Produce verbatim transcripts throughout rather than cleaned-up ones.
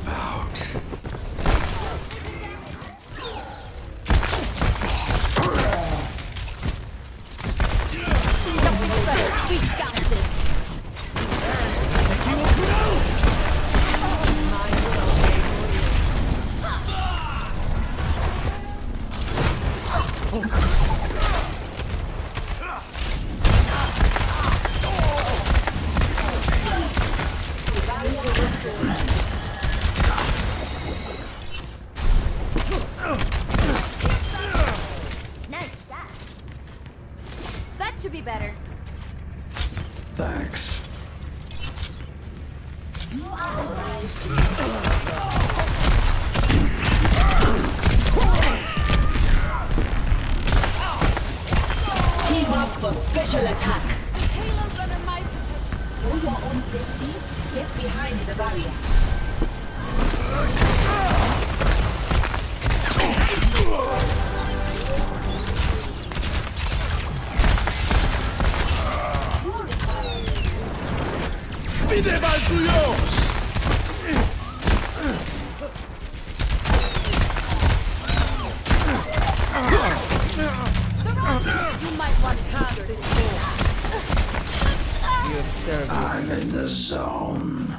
move out. We got this. Nice shot. That should be better. Thanks. You are advised to Team up for special attack. Halo's under my protection. For your own safety, get behind the barrier. Vide mal suyo! You might want to pass this door. You have served. I'm in the zone.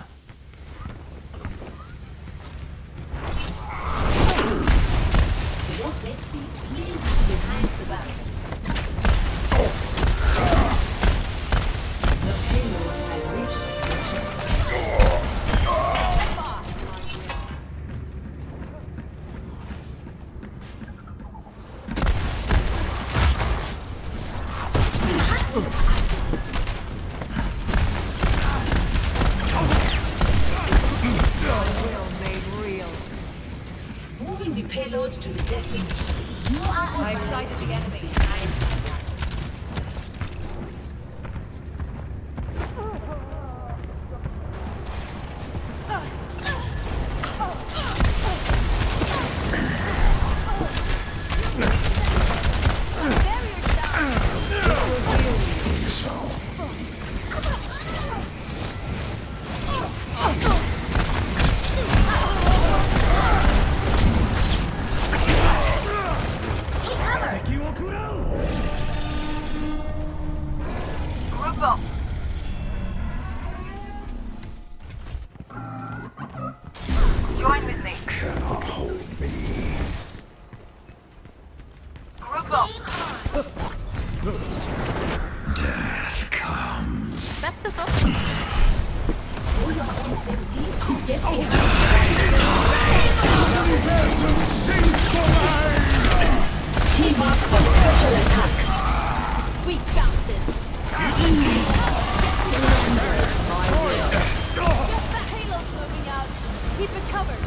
For your safety, please be behind the barrier. The payload has reached the ship. Moving the payloads to the destination. You are I've sighted the enemy. Barrier down. Think so. Group up. Join with me. Cannot hold me. Group up. Death comes. That's the source. for your own safety. Get behind. Team up for special attack. We got this. Surrender, my will. The halo's moving out. Keep it covered.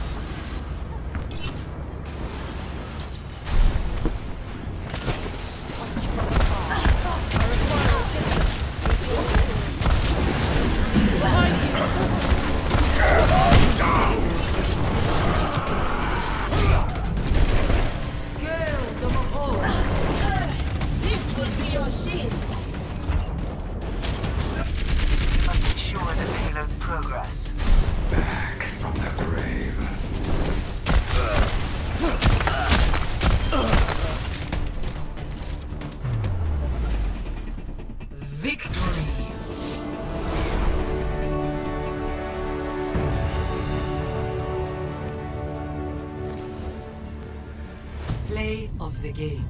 This will be your shield. Must ensure the payload's progress. Back from the grave. Victory! Play of the game.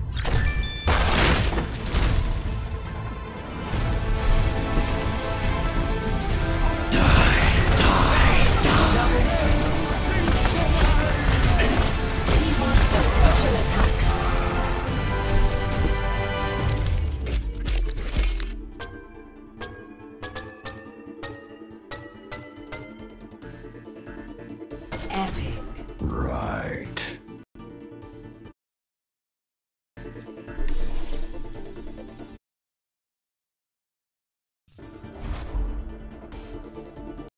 Team up for special attack. Epic.